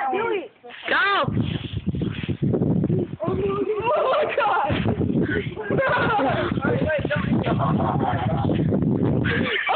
Do it. Go! Oh my god! Wait, don't.